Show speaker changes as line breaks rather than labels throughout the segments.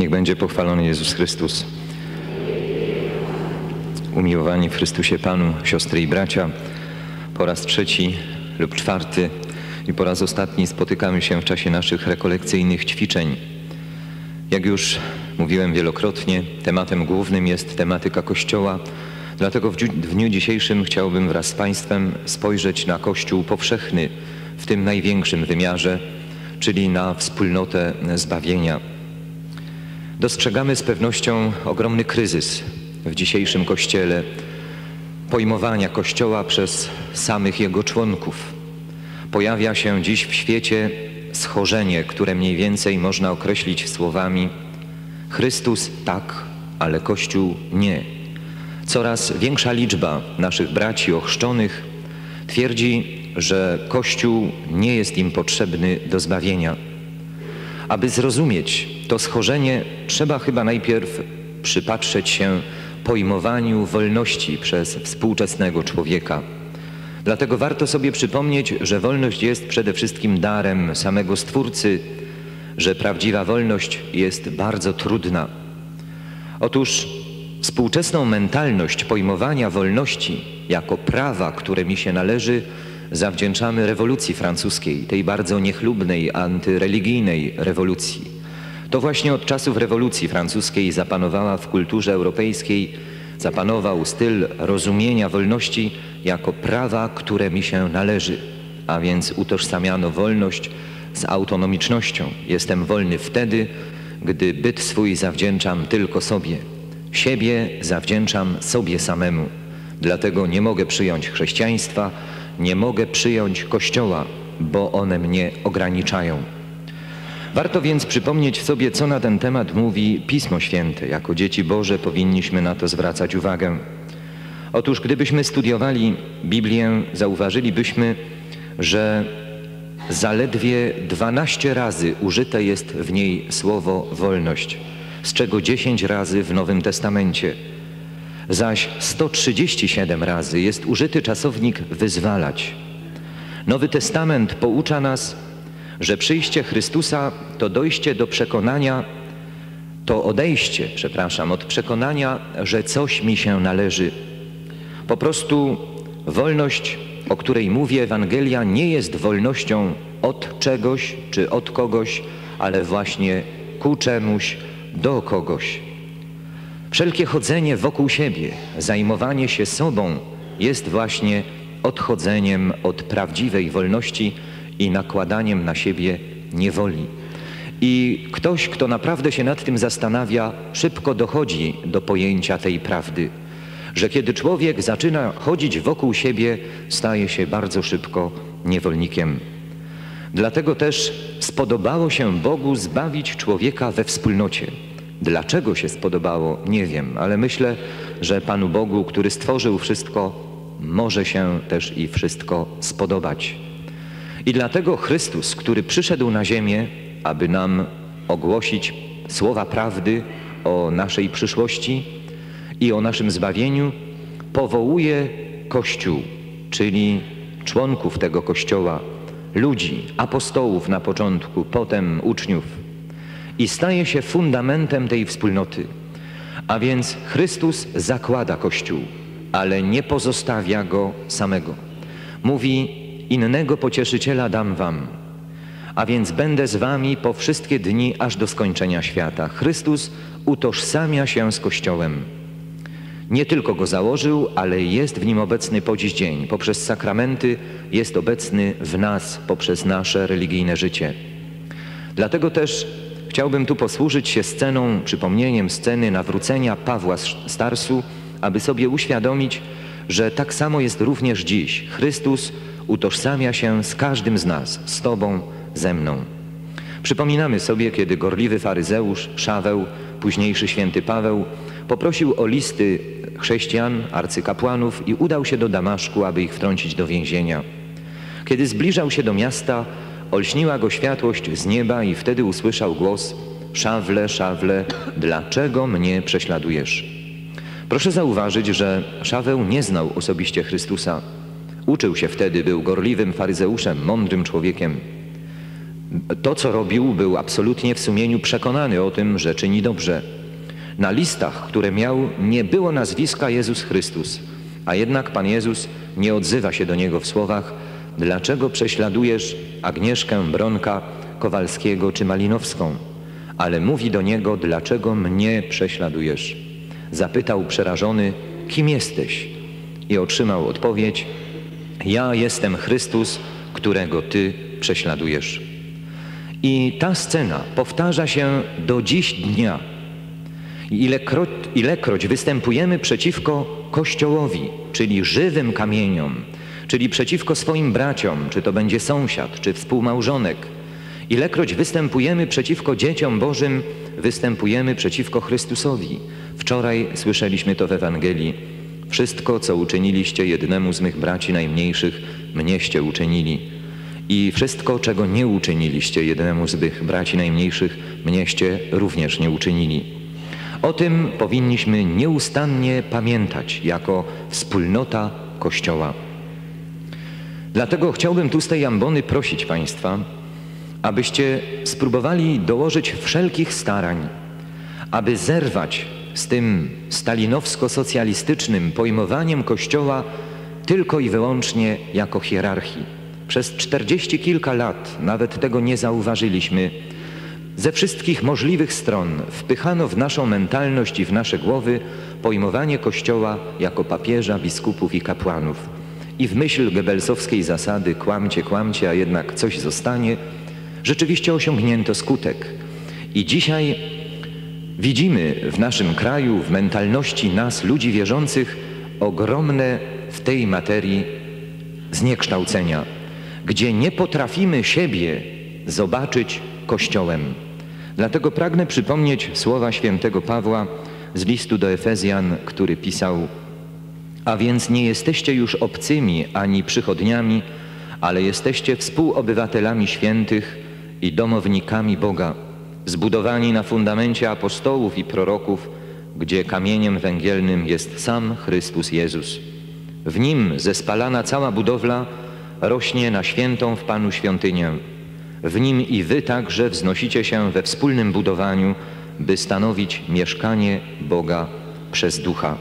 Niech będzie pochwalony Jezus Chrystus. Umiłowani w Chrystusie Panu, siostry i bracia, po raz trzeci lub czwarty i po raz ostatni spotykamy się w czasie naszych rekolekcyjnych ćwiczeń. Jak już mówiłem wielokrotnie, tematem głównym jest tematyka Kościoła, dlatego w dniu dzisiejszym chciałbym wraz z Państwem spojrzeć na Kościół powszechny w tym największym wymiarze, czyli na wspólnotę zbawienia. Dostrzegamy z pewnością ogromny kryzys w dzisiejszym Kościele, pojmowania Kościoła przez samych jego członków. Pojawia się dziś w świecie schorzenie, które mniej więcej można określić słowami: Chrystus tak, ale Kościół nie. Coraz większa liczba naszych braci ochrzczonych twierdzi, że Kościół nie jest im potrzebny do zbawienia. Aby zrozumieć to schorzenie, trzeba chyba najpierw przypatrzeć się pojmowaniu wolności przez współczesnego człowieka. Dlatego warto sobie przypomnieć, że wolność jest przede wszystkim darem samego Stwórcy, że prawdziwa wolność jest bardzo trudna. Otóż współczesną mentalność pojmowania wolności jako prawa, które mi się należy, zawdzięczamy rewolucji francuskiej, tej bardzo niechlubnej, antyreligijnej rewolucji. To właśnie od czasów rewolucji francuskiej zapanował styl rozumienia wolności jako prawa, które mi się należy, a więc utożsamiano wolność z autonomicznością. Jestem wolny wtedy, gdy byt swój zawdzięczam tylko sobie. Siebie zawdzięczam sobie samemu. Dlatego nie mogę przyjąć chrześcijaństwa, nie mogę przyjąć Kościoła, bo one mnie ograniczają. Warto więc przypomnieć sobie, co na ten temat mówi Pismo Święte. Jako dzieci Boże powinniśmy na to zwracać uwagę. Otóż gdybyśmy studiowali Biblię, zauważylibyśmy, że zaledwie 12 razy użyte jest w niej słowo wolność, z czego 10 razy w Nowym Testamencie. Zaś 137 razy jest użyty czasownik wyzwalać. Nowy Testament poucza nas, że przyjście Chrystusa to odejście od przekonania, że coś mi się należy. Po prostu wolność, o której mówi Ewangelia, nie jest wolnością od czegoś czy od kogoś, ale właśnie ku czemuś, do kogoś. Wszelkie chodzenie wokół siebie, zajmowanie się sobą jest właśnie odchodzeniem od prawdziwej wolności i nakładaniem na siebie niewoli. I ktoś, kto naprawdę się nad tym zastanawia, szybko dochodzi do pojęcia tej prawdy, że kiedy człowiek zaczyna chodzić wokół siebie, staje się bardzo szybko niewolnikiem. Dlatego też spodobało się Bogu zbawić człowieka we wspólnocie. Dlaczego się spodobało, nie wiem, ale myślę, że Panu Bogu, który stworzył wszystko, może się też i wszystko spodobać. I dlatego Chrystus, który przyszedł na ziemię, aby nam ogłosić słowa prawdy o naszej przyszłości i o naszym zbawieniu, powołuje Kościół, czyli członków tego Kościoła, ludzi, apostołów na początku, potem uczniów, i staje się fundamentem tej wspólnoty. A więc Chrystus zakłada Kościół, ale nie pozostawia go samego. Mówi: innego pocieszyciela dam wam, a więc będę z wami po wszystkie dni, aż do skończenia świata. Chrystus utożsamia się z Kościołem. Nie tylko go założył, ale jest w nim obecny po dziś dzień. Poprzez sakramenty jest obecny w nas, poprzez nasze religijne życie. Dlatego też chciałbym tu posłużyć się przypomnieniem sceny nawrócenia Pawła z Tarsu, aby sobie uświadomić, że tak samo jest również dziś. Chrystus utożsamia się z każdym z nas, z Tobą, ze mną. Przypominamy sobie, kiedy gorliwy faryzeusz Szaweł, późniejszy święty Paweł, poprosił o listy chrześcijan, arcykapłanów i udał się do Damaszku, aby ich wtrącić do więzienia. Kiedy zbliżał się do miasta, olśniła go światłość z nieba i wtedy usłyszał głos: Szawle, Szawle, dlaczego mnie prześladujesz? Proszę zauważyć, że Szaweł nie znał osobiście Chrystusa. Uczył się wtedy, był gorliwym faryzeuszem, mądrym człowiekiem. To, co robił, był absolutnie w sumieniu przekonany o tym, że czyni dobrze. Na listach, które miał, nie było nazwiska Jezus Chrystus, a jednak Pan Jezus nie odzywa się do niego w słowach: dlaczego prześladujesz Agnieszkę, Bronka, Kowalskiego czy Malinowską? Ale mówi do niego: dlaczego mnie prześladujesz? Zapytał przerażony: kim jesteś? I otrzymał odpowiedź: ja jestem Chrystus, którego ty prześladujesz. I ta scena powtarza się do dziś dnia. Ilekroć występujemy przeciwko Kościołowi, czyli żywym kamieniom, czyli przeciwko swoim braciom, czy to będzie sąsiad, czy współmałżonek, ilekroć występujemy przeciwko dzieciom Bożym, występujemy przeciwko Chrystusowi. Wczoraj słyszeliśmy to w Ewangelii. Wszystko, co uczyniliście jednemu z mych braci najmniejszych, mnieście uczynili. I wszystko, czego nie uczyniliście jednemu z mych braci najmniejszych, mnieście również nie uczynili. O tym powinniśmy nieustannie pamiętać jako wspólnota Kościoła. Dlatego chciałbym tu z tej ambony prosić Państwa, abyście spróbowali dołożyć wszelkich starań, aby zerwać z tym stalinowsko-socjalistycznym pojmowaniem Kościoła tylko i wyłącznie jako hierarchii. Przez 40 kilka lat nawet tego nie zauważyliśmy. Ze wszystkich możliwych stron wpychano w naszą mentalność i w nasze głowy pojmowanie Kościoła jako papieża, biskupów i kapłanów. I w myśl gebelsowskiej zasady kłamcie, kłamcie, a jednak coś zostanie, rzeczywiście osiągnięto skutek. I dzisiaj widzimy w naszym kraju, w mentalności nas, ludzi wierzących, ogromne w tej materii zniekształcenia, gdzie nie potrafimy siebie zobaczyć Kościołem. Dlatego pragnę przypomnieć słowa świętego Pawła z listu do Efezjan, który pisał: a więc nie jesteście już obcymi ani przychodniami, ale jesteście współobywatelami świętych i domownikami Boga, zbudowani na fundamencie apostołów i proroków, gdzie kamieniem węgielnym jest sam Chrystus Jezus. W Nim zespalana cała budowla rośnie na świętą w Panu świątynię. W Nim i wy także wznosicie się we wspólnym budowaniu, by stanowić mieszkanie Boga przez Ducha.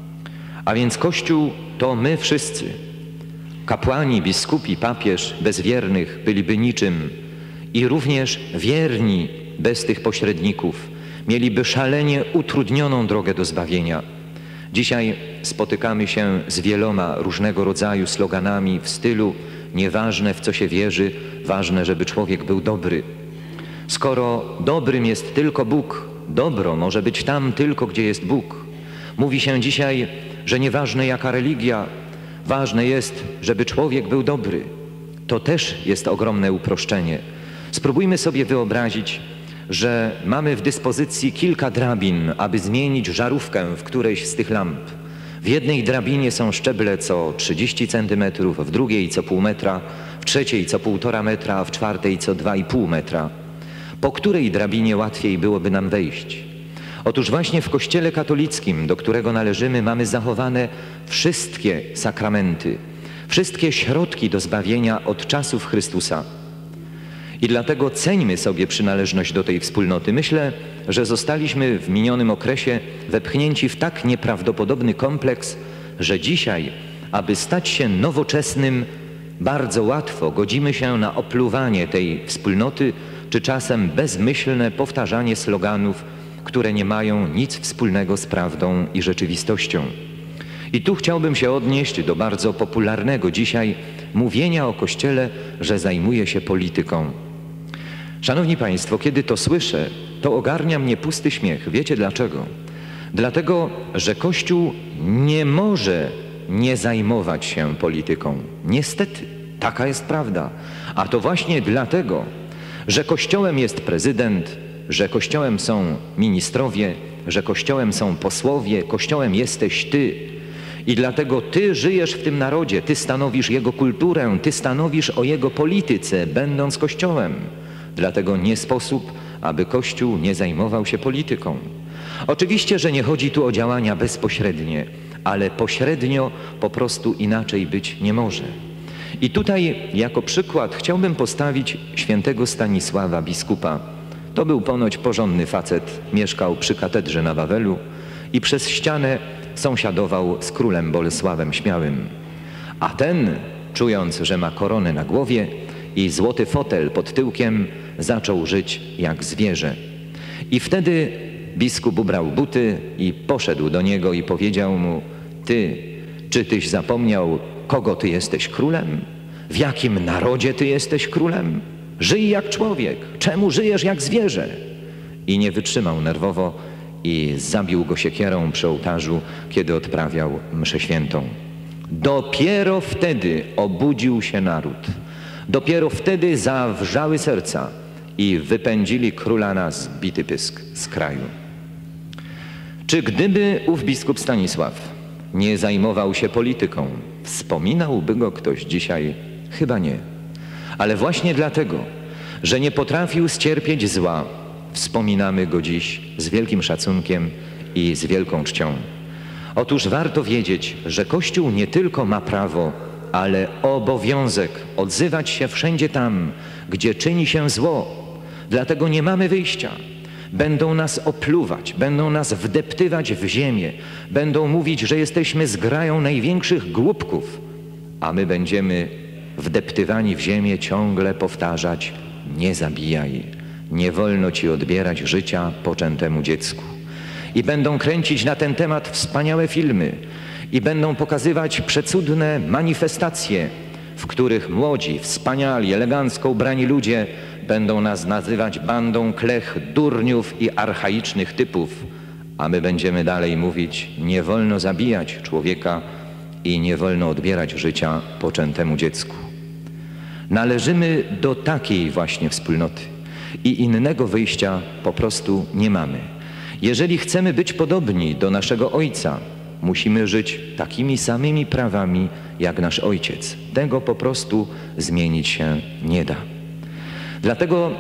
A więc Kościół to my wszyscy. Kapłani, biskupi, papież bez wiernych byliby niczym i również wierni bez tych pośredników mieliby szalenie utrudnioną drogę do zbawienia. Dzisiaj spotykamy się z wieloma różnego rodzaju sloganami w stylu: nieważne w co się wierzy, ważne, żeby człowiek był dobry. Skoro dobrym jest tylko Bóg, dobro może być tam tylko, gdzie jest Bóg. Mówi się dzisiaj, że nieważne jaka religia, ważne jest, żeby człowiek był dobry. To też jest ogromne uproszczenie. Spróbujmy sobie wyobrazić, że mamy w dyspozycji kilka drabin, aby zmienić żarówkę w którejś z tych lamp. W jednej drabinie są szczeble co 30 cm, w drugiej co pół metra, w trzeciej co 1,5 metra, a w czwartej co 2,5 metra. Po której drabinie łatwiej byłoby nam wejść? Otóż właśnie w Kościele katolickim, do którego należymy, mamy zachowane wszystkie sakramenty, wszystkie środki do zbawienia od czasów Chrystusa. I dlatego ceńmy sobie przynależność do tej wspólnoty. Myślę, że zostaliśmy w minionym okresie wepchnięci w tak nieprawdopodobny kompleks, że dzisiaj, aby stać się nowoczesnym, bardzo łatwo godzimy się na opluwanie tej wspólnoty, czy czasem bezmyślne powtarzanie sloganów, które nie mają nic wspólnego z prawdą i rzeczywistością. I tu chciałbym się odnieść do bardzo popularnego dzisiaj mówienia o Kościele, że zajmuje się polityką. Szanowni Państwo, kiedy to słyszę, to ogarnia mnie pusty śmiech. Wiecie dlaczego? Dlatego, że Kościół nie może nie zajmować się polityką. Niestety, taka jest prawda. A to właśnie dlatego, że Kościołem jest prezydent, że Kościołem są ministrowie, że Kościołem są posłowie, Kościołem jesteś Ty. I dlatego Ty żyjesz w tym narodzie, Ty stanowisz jego kulturę, Ty stanowisz o jego polityce, będąc Kościołem. Dlatego nie sposób, aby Kościół nie zajmował się polityką. Oczywiście, że nie chodzi tu o działania bezpośrednie, ale pośrednio po prostu inaczej być nie może. I tutaj jako przykład chciałbym postawić świętego Stanisława biskupa. To był ponoć porządny facet, mieszkał przy katedrze na Wawelu i przez ścianę sąsiadował z królem Bolesławem Śmiałym. A ten, czując, że ma koronę na głowie i złoty fotel pod tyłkiem, zaczął żyć jak zwierzę. I wtedy biskup ubrał buty i poszedł do niego i powiedział mu: ty, czy tyś zapomniał, kogo ty jesteś królem? W jakim narodzie ty jesteś królem? Żyj jak człowiek. Czemu żyjesz jak zwierzę? I nie wytrzymał nerwowo i zabił go siekierą przy ołtarzu, kiedy odprawiał mszę świętą. Dopiero wtedy obudził się naród. Dopiero wtedy zawrzały serca i wypędzili króla na zbity pysk z kraju. Czy gdyby ów biskup Stanisław nie zajmował się polityką, wspominałby go ktoś dzisiaj? Chyba nie. Ale właśnie dlatego, że nie potrafił ścierpieć zła, wspominamy go dziś z wielkim szacunkiem i z wielką czcią. Otóż warto wiedzieć, że Kościół nie tylko ma prawo, ale obowiązek odzywać się wszędzie tam, gdzie czyni się zło. Dlatego nie mamy wyjścia. Będą nas opluwać, będą nas wdeptywać w ziemię, będą mówić, że jesteśmy zgrają największych głupków, a my będziemy wdeptywani w ziemię ciągle powtarzać: nie zabijaj, nie wolno ci odbierać życia poczętemu dziecku. I będą kręcić na ten temat wspaniałe filmy i będą pokazywać przecudne manifestacje, w których młodzi, wspaniali, elegancko ubrani ludzie będą nas nazywać bandą klech, durniów i archaicznych typów, a my będziemy dalej mówić: nie wolno zabijać człowieka i nie wolno odbierać życia poczętemu dziecku. Należymy do takiej właśnie wspólnoty i innego wyjścia po prostu nie mamy. Jeżeli chcemy być podobni do naszego Ojca, musimy żyć takimi samymi prawami jak nasz Ojciec. Tego po prostu zmienić się nie da. Dlatego,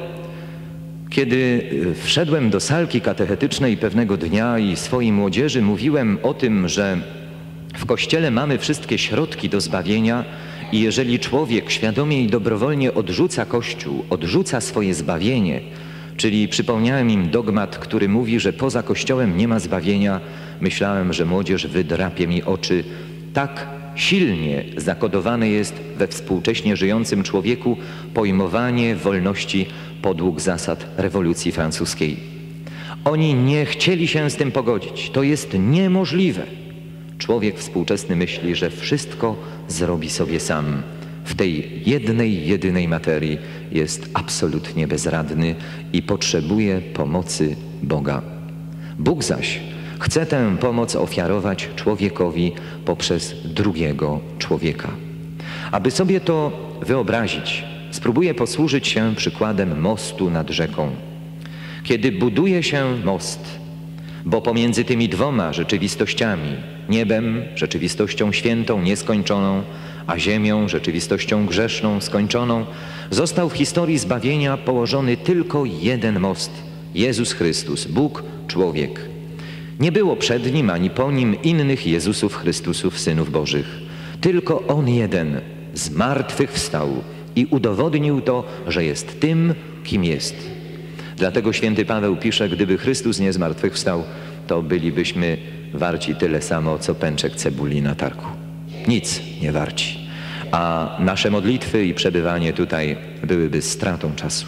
kiedy wszedłem do salki katechetycznej pewnego dnia i swojej młodzieży mówiłem o tym, że w Kościele mamy wszystkie środki do zbawienia i jeżeli człowiek świadomie i dobrowolnie odrzuca Kościół, odrzuca swoje zbawienie, czyli przypomniałem im dogmat, który mówi, że poza Kościołem nie ma zbawienia, myślałem, że młodzież wydrapie mi oczy. Tak silnie zakodowane jest we współcześnie żyjącym człowieku pojmowanie wolności podług zasad rewolucji francuskiej. Oni nie chcieli się z tym pogodzić. To jest niemożliwe. Człowiek współczesny myśli, że wszystko zrobi sobie sam. W tej jednej, jedynej materii jest absolutnie bezradny i potrzebuje pomocy Boga. Bóg zaś chce tę pomoc ofiarować człowiekowi poprzez drugiego człowieka. Aby sobie to wyobrazić, spróbuję posłużyć się przykładem mostu nad rzeką. Kiedy buduje się most, bo pomiędzy tymi dwoma rzeczywistościami, niebem, rzeczywistością świętą, nieskończoną, a ziemią, rzeczywistością grzeszną, skończoną, został w historii zbawienia położony tylko jeden most – Jezus Chrystus, Bóg, człowiek. Nie było przed Nim ani po Nim innych Jezusów Chrystusów, Synów Bożych. Tylko On jeden zmartwychwstał i udowodnił to, że jest tym, kim jest. Dlatego święty Paweł pisze: gdyby Chrystus nie zmartwychwstał, to bylibyśmy warci tyle samo, co pęczek cebuli na targu. Nic nie warci. A nasze modlitwy i przebywanie tutaj byłyby stratą czasu.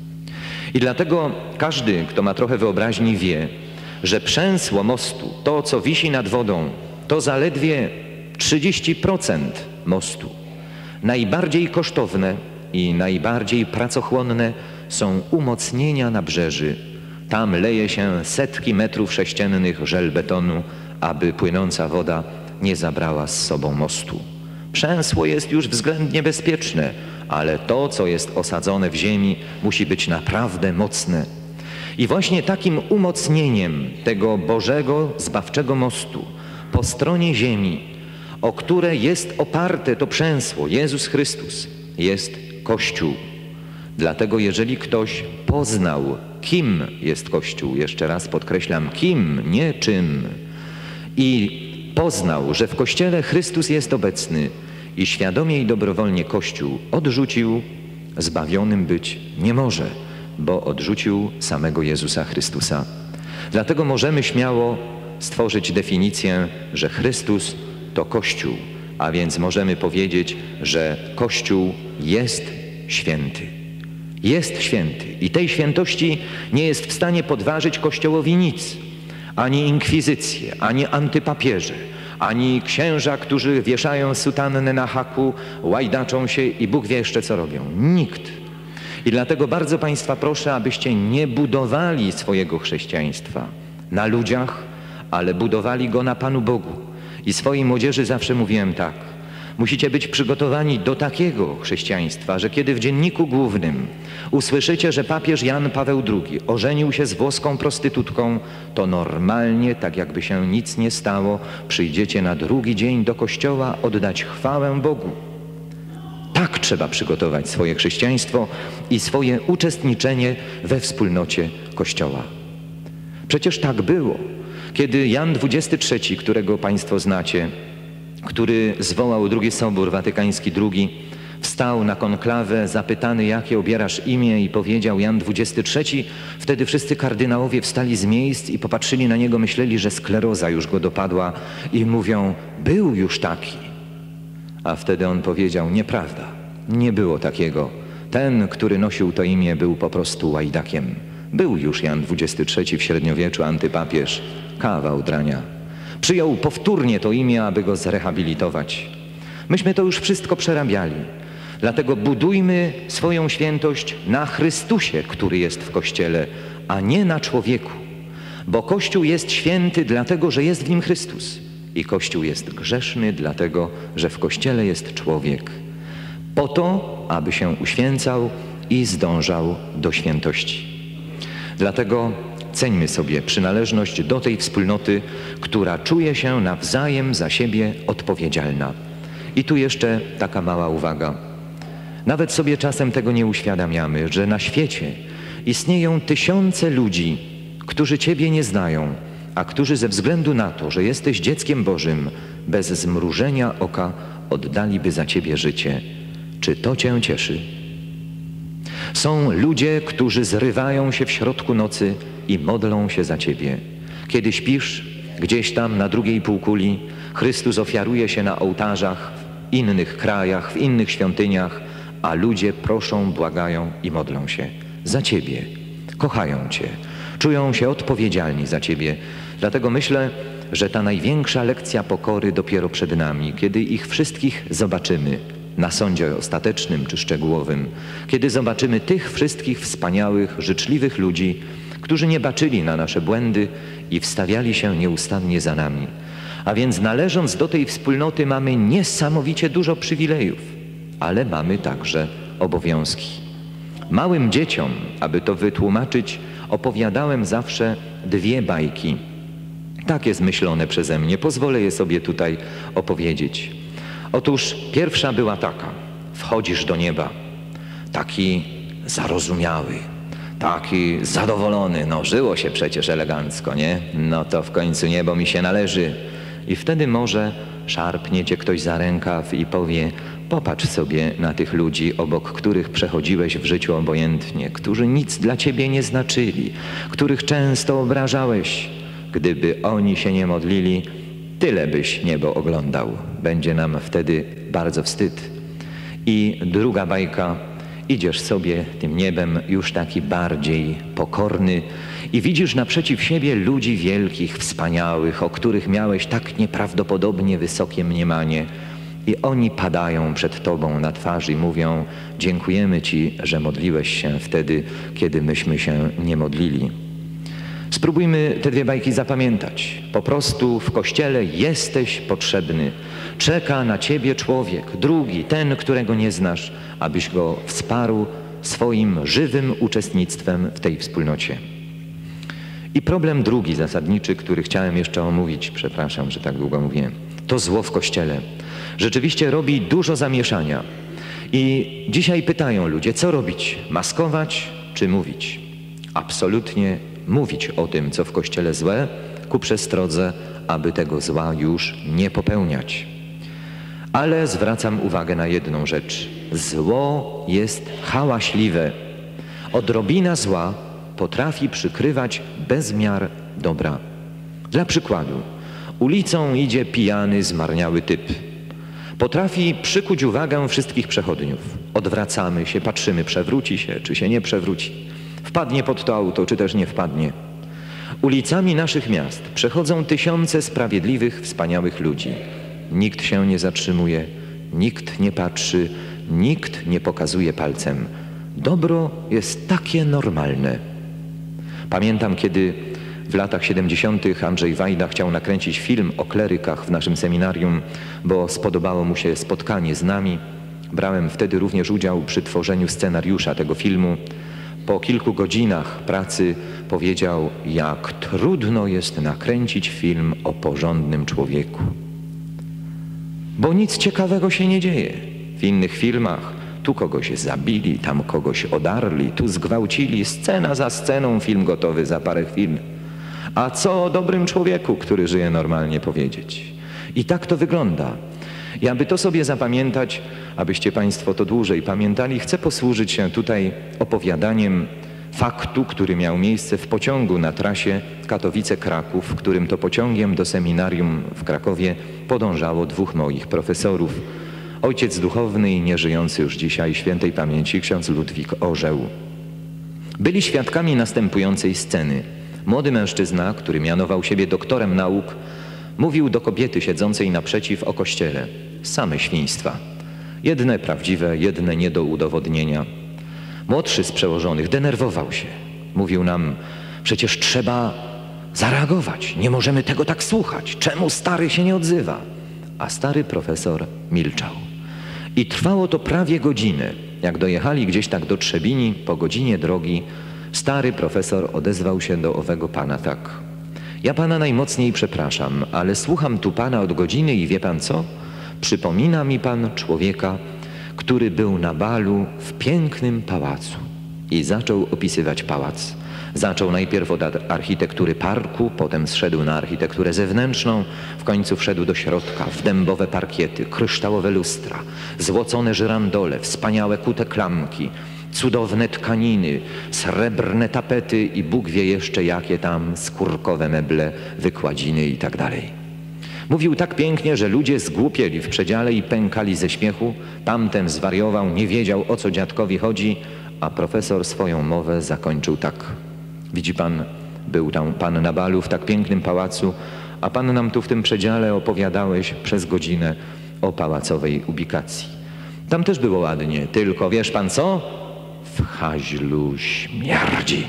I dlatego każdy, kto ma trochę wyobraźni, wie, że przęsło mostu, to co wisi nad wodą, to zaledwie 30% mostu. Najbardziej kosztowne i najbardziej pracochłonne są umocnienia nabrzeży. Tam leje się setki metrów sześciennych żelbetonu, aby płynąca woda nie zabrała z sobą mostu. Przęsło jest już względnie bezpieczne, ale to, co jest osadzone w ziemi, musi być naprawdę mocne. I właśnie takim umocnieniem tego Bożego, zbawczego mostu po stronie ziemi, o które jest oparte to przęsło, Jezus Chrystus, jest Kościół. Dlatego jeżeli ktoś poznał, kim jest Kościół, jeszcze raz podkreślam, kim, nie czym, i poznał, że w Kościele Chrystus jest obecny i świadomie i dobrowolnie Kościół odrzucił, zbawionym być nie może, bo odrzucił samego Jezusa Chrystusa. Dlatego możemy śmiało stworzyć definicję, że Chrystus to Kościół, a więc możemy powiedzieć, że Kościół jest święty. Jest święty i tej świętości nie jest w stanie podważyć Kościołowi nic. Ani inkwizycje, ani antypapieże, ani księża, którzy wieszają sutannę na haku, łajdaczą się i Bóg wie jeszcze co robią. Nikt. I dlatego bardzo Państwa proszę, abyście nie budowali swojego chrześcijaństwa na ludziach, ale budowali go na Panu Bogu. I swojej młodzieży zawsze mówiłem tak. Musicie być przygotowani do takiego chrześcijaństwa, że kiedy w Dzienniku Głównym usłyszycie, że papież Jan Paweł II ożenił się z włoską prostytutką, to normalnie, tak jakby się nic nie stało, przyjdziecie na drugi dzień do kościoła oddać chwałę Bogu. Tak trzeba przygotować swoje chrześcijaństwo i swoje uczestniczenie we wspólnocie Kościoła. Przecież tak było, kiedy Jan XXIII, którego Państwo znacie, który zwołał II Sobór Watykański II, wstał na konklawę, zapytany, jakie obierasz imię, i powiedział Jan XXIII. Wtedy wszyscy kardynałowie wstali z miejsc i popatrzyli na niego, myśleli, że skleroza już go dopadła i mówią, był już taki. A wtedy on powiedział, nieprawda, nie było takiego. Ten, który nosił to imię, był po prostu łajdakiem. Był już Jan XXIII w średniowieczu, antypapież, kawał drania. Przyjął powtórnie to imię, aby go zrehabilitować. Myśmy to już wszystko przerabiali. Dlatego budujmy swoją świętość na Chrystusie, który jest w Kościele, a nie na człowieku. Bo Kościół jest święty dlatego, że jest w nim Chrystus. I Kościół jest grzeszny dlatego, że w Kościele jest człowiek. Po to, aby się uświęcał i zdążał do świętości. Dlatego ceńmy sobie przynależność do tej wspólnoty, która czuje się nawzajem za siebie odpowiedzialna. I tu jeszcze taka mała uwaga. Nawet sobie czasem tego nie uświadamiamy, że na świecie istnieją tysiące ludzi, którzy Ciebie nie znają, a którzy ze względu na to, że jesteś dzieckiem Bożym, bez zmrużenia oka oddaliby za Ciebie życie. Czy to Cię cieszy? Są ludzie, którzy zrywają się w środku nocy i modlą się za Ciebie. Kiedy śpisz, gdzieś tam na drugiej półkuli, Chrystus ofiaruje się na ołtarzach w innych krajach, w innych świątyniach, a ludzie proszą, błagają i modlą się za Ciebie. Kochają Cię, czują się odpowiedzialni za Ciebie. Dlatego myślę, że ta największa lekcja pokory dopiero przed nami, kiedy ich wszystkich zobaczymy na sądzie ostatecznym czy szczegółowym, kiedy zobaczymy tych wszystkich wspaniałych, życzliwych ludzi, którzy nie baczyli na nasze błędy i wstawiali się nieustannie za nami. A więc należąc do tej wspólnoty mamy niesamowicie dużo przywilejów, ale mamy także obowiązki. Małym dzieciom, aby to wytłumaczyć, opowiadałem zawsze dwie bajki. Takie zmyślone przeze mnie, pozwolę je sobie tutaj opowiedzieć. Otóż pierwsza była taka. Wchodzisz do nieba, taki zarozumiały, taki zadowolony, no żyło się przecież elegancko, nie? No to w końcu niebo mi się należy. I wtedy może szarpnie cię ktoś za rękaw i powie, popatrz sobie na tych ludzi, obok których przechodziłeś w życiu obojętnie, którzy nic dla ciebie nie znaczyli, których często obrażałeś. Gdyby oni się nie modlili, tyle byś niebo oglądał. Będzie nam wtedy bardzo wstyd. I druga bajka, idziesz sobie tym niebem już taki bardziej pokorny i widzisz naprzeciw siebie ludzi wielkich, wspaniałych, o których miałeś tak nieprawdopodobnie wysokie mniemanie. I oni padają przed Tobą na twarz i mówią, dziękujemy Ci, że modliłeś się wtedy, kiedy myśmy się nie modlili. Spróbujmy te dwie bajki zapamiętać. Po prostu w Kościele jesteś potrzebny. Czeka na Ciebie człowiek, drugi, ten, którego nie znasz, abyś go wsparł swoim żywym uczestnictwem w tej wspólnocie. I problem drugi, zasadniczy, który chciałem jeszcze omówić, przepraszam, że tak długo mówiłem, to zło w Kościele. Rzeczywiście robi dużo zamieszania. I dzisiaj pytają ludzie, co robić? Maskować czy mówić? Absolutnie mówić o tym, co w Kościele złe, ku przestrodze, aby tego zła już nie popełniać. Ale zwracam uwagę na jedną rzecz. Zło jest hałaśliwe. Odrobina zła potrafi przykrywać bezmiar dobra. Dla przykładu, ulicą idzie pijany, zmarniały typ. Potrafi przykuć uwagę wszystkich przechodniów. Odwracamy się, patrzymy, przewróci się, czy się nie przewróci. Wpadnie pod to auto, czy też nie wpadnie. Ulicami naszych miast przechodzą tysiące sprawiedliwych, wspaniałych ludzi. Nikt się nie zatrzymuje, nikt nie patrzy, nikt nie pokazuje palcem. Dobro jest takie normalne. Pamiętam, kiedy w latach 70. Andrzej Wajda chciał nakręcić film o klerykach w naszym seminarium, bo spodobało mu się spotkanie z nami. Brałem wtedy również udział przy tworzeniu scenariusza tego filmu. Po kilku godzinach pracy powiedział, jak trudno jest nakręcić film o porządnym człowieku. Bo nic ciekawego się nie dzieje. W innych filmach tu kogoś zabili, tam kogoś odarli, tu zgwałcili, scena za sceną, film gotowy za parę chwil. A co o dobrym człowieku, który żyje normalnie, powiedzieć? I tak to wygląda. I aby to sobie zapamiętać, abyście Państwo to dłużej pamiętali, chcę posłużyć się tutaj opowiadaniem faktu, który miał miejsce w pociągu na trasie Katowice-Kraków, w którym to pociągiem do seminarium w Krakowie podążało dwóch moich profesorów. Ojciec duchowny i nieżyjący już dzisiaj świętej pamięci ksiądz Ludwik Orzeł. Byli świadkami następującej sceny. Młody mężczyzna, który mianował siebie doktorem nauk, mówił do kobiety siedzącej naprzeciw o Kościele. Same świństwa. Jedne prawdziwe, jedne nie do udowodnienia. Młodszy z przełożonych denerwował się. Mówił nam, przecież trzeba zareagować. Nie możemy tego tak słuchać. Czemu stary się nie odzywa? A stary profesor milczał. I trwało to prawie godzinę. Jak dojechali gdzieś tak do Trzebini, po godzinie drogi, stary profesor odezwał się do owego pana tak. Ja pana najmocniej przepraszam, ale słucham tu pana od godziny i wie pan co? Przypomina mi pan człowieka, który był na balu w pięknym pałacu. I zaczął opisywać pałac. Zaczął najpierw od architektury parku, potem zszedł na architekturę zewnętrzną, w końcu wszedł do środka, w dębowe parkiety, kryształowe lustra, złocone żyrandole, wspaniałe kute klamki, cudowne tkaniny, srebrne tapety i Bóg wie jeszcze jakie tam skórkowe meble, wykładziny i tak dalej. Mówił tak pięknie, że ludzie zgłupieli w przedziale i pękali ze śmiechu. Tamten zwariował, nie wiedział, o co dziadkowi chodzi, a profesor swoją mowę zakończył tak. Widzi pan, był tam pan na balu w tak pięknym pałacu, a pan nam tu w tym przedziale opowiadałeś przez godzinę o pałacowej ubikacji. Tam też było ładnie, tylko wiesz pan co? W haźlu śmierdzi.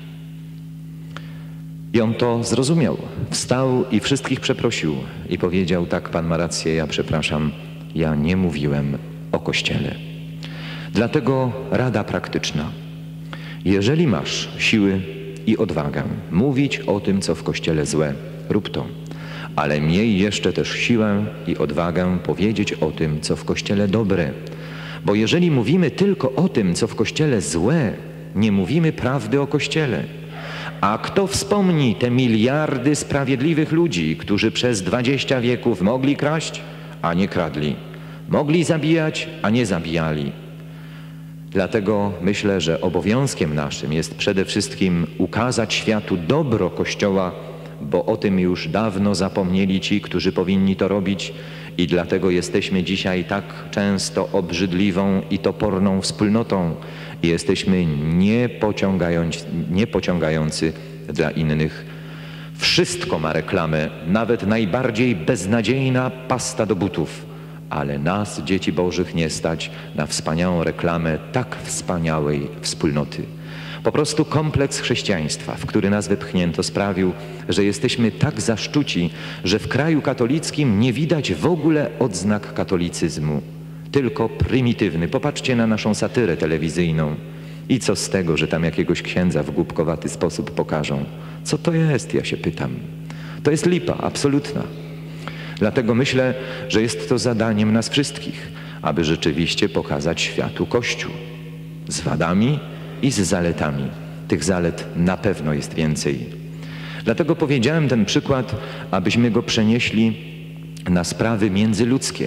I on to zrozumiał. Wstał i wszystkich przeprosił i powiedział, tak, pan ma rację, ja przepraszam, ja nie mówiłem o Kościele. Dlatego rada praktyczna. Jeżeli masz siły i odwagę mówić o tym, co w Kościele złe, rób to. Ale miej jeszcze też siłę i odwagę powiedzieć o tym, co w Kościele dobre. Bo jeżeli mówimy tylko o tym, co w Kościele złe, nie mówimy prawdy o Kościele. A kto wspomni te miliardy sprawiedliwych ludzi, którzy przez 20 wieków mogli kraść, a nie kradli, mogli zabijać, a nie zabijali. Dlatego myślę, że obowiązkiem naszym jest przede wszystkim ukazać światu dobro Kościoła, bo o tym już dawno zapomnieli ci, którzy powinni to robić i dlatego jesteśmy dzisiaj tak często obrzydliwą i toporną wspólnotą i jesteśmy niepociągający dla innych. Wszystko ma reklamę, nawet najbardziej beznadziejna pasta do butów, ale nas, dzieci Bożych, nie stać na wspaniałą reklamę tak wspaniałej wspólnoty. Po prostu kompleks chrześcijaństwa, w który nas wepchnięto, sprawił, że jesteśmy tak zaszczuci, że w kraju katolickim nie widać w ogóle odznak katolicyzmu, tylko prymitywny. Popatrzcie na naszą satyrę telewizyjną. I co z tego, że tam jakiegoś księdza w głupkowaty sposób pokażą? Co to jest, ja się pytam. To jest lipa, absolutna. Dlatego myślę, że jest to zadaniem nas wszystkich, aby rzeczywiście pokazać światu Kościół z wadami i z zaletami. Tych zalet na pewno jest więcej. Dlatego powiedziałem ten przykład, abyśmy go przenieśli na sprawy międzyludzkie.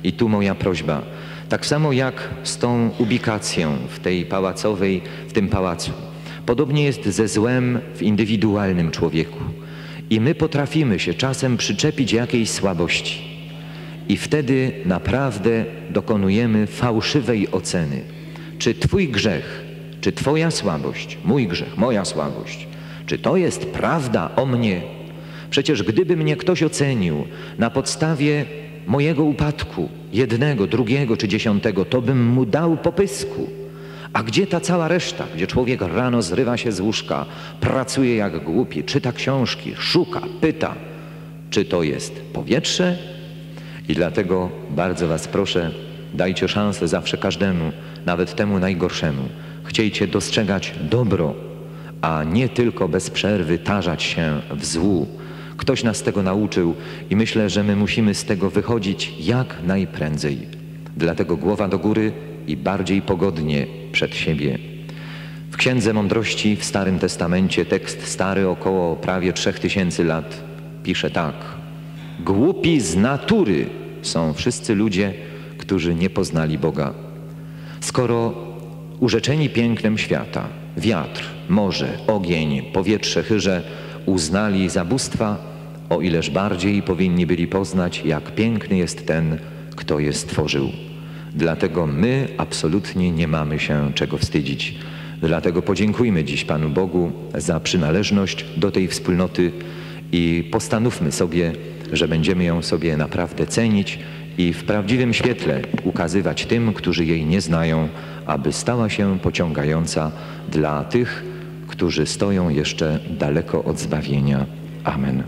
I tu moja prośba, tak samo jak z tą ubikacją w tej pałacowej, w tym pałacu, podobnie jest ze złem w indywidualnym człowieku. I my potrafimy się czasem przyczepić jakiejś słabości. I wtedy naprawdę dokonujemy fałszywej oceny. Czy twój grzech, czy twoja słabość, mój grzech, moja słabość, czy to jest prawda o mnie? Przecież gdyby mnie ktoś ocenił na podstawie mojego upadku, jednego, drugiego czy 10, to bym mu dał popysku. A gdzie ta cała reszta, gdzie człowiek rano zrywa się z łóżka, pracuje jak głupi, czyta książki, szuka, pyta, czy to jest powietrze? I dlatego bardzo was proszę, dajcie szansę zawsze każdemu, nawet temu najgorszemu. Chciejcie dostrzegać dobro, a nie tylko bez przerwy tarzać się w złu. Ktoś nas tego nauczył i myślę, że my musimy z tego wychodzić jak najprędzej. Dlatego głowa do góry i bardziej pogodnie przed siebie. W Księdze Mądrości w Starym Testamencie, tekst stary około prawie 3000 lat, pisze tak. Głupi z natury są wszyscy ludzie, którzy nie poznali Boga. Skoro urzeczeni pięknem świata, wiatr, morze, ogień, powietrze, chyrze uznali za bóstwa, o ileż bardziej powinni byli poznać, jak piękny jest ten, kto je stworzył. Dlatego my absolutnie nie mamy się czego wstydzić. Dlatego podziękujmy dziś Panu Bogu za przynależność do tej wspólnoty i postanówmy sobie, że będziemy ją sobie naprawdę cenić i w prawdziwym świetle ukazywać tym, którzy jej nie znają, aby stała się pociągająca dla tych, którzy stoją jeszcze daleko od zbawienia. Amen.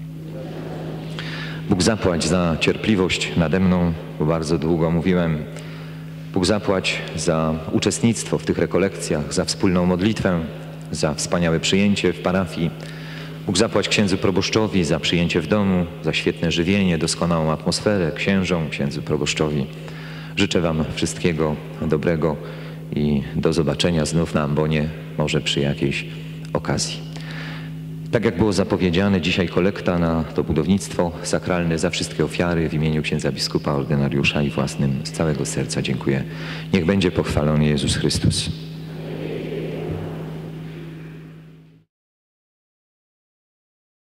Bóg zapłać za cierpliwość nade mną, bo bardzo długo mówiłem. Bóg zapłać za uczestnictwo w tych rekolekcjach, za wspólną modlitwę, za wspaniałe przyjęcie w parafii. Bóg zapłać księdzu proboszczowi za przyjęcie w domu, za świetne żywienie, doskonałą atmosferę, księżom, księdzu proboszczowi. Życzę wam wszystkiego dobrego i do zobaczenia znów na ambonie, może przy jakiejś okazji. Tak jak było zapowiedziane, dzisiaj kolekta na to budownictwo sakralne za wszystkie ofiary w imieniu księdza biskupa, ordynariusza i własnym z całego serca dziękuję. Niech będzie pochwalony Jezus Chrystus.